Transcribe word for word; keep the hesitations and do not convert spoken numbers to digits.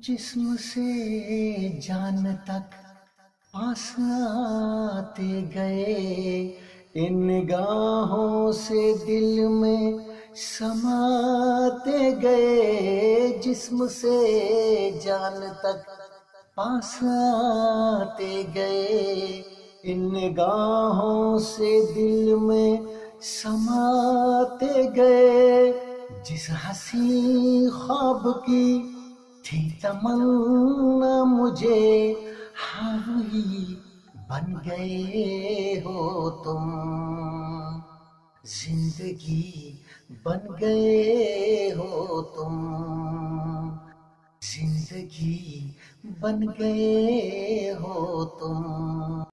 जिस्म से जान तक पास आते गए, इन निगाहों से दिल में समाते गए। जिस्म से जान तक पास आते गए, इन निगाहों से दिल में समाते गए। जिस हसी ख्वाब की थी तमन्ना मुझे, हाँ वही बन गए हो तुम। जिंदगी बन गए हो तुम, जिंदगी बन गए हो तुम।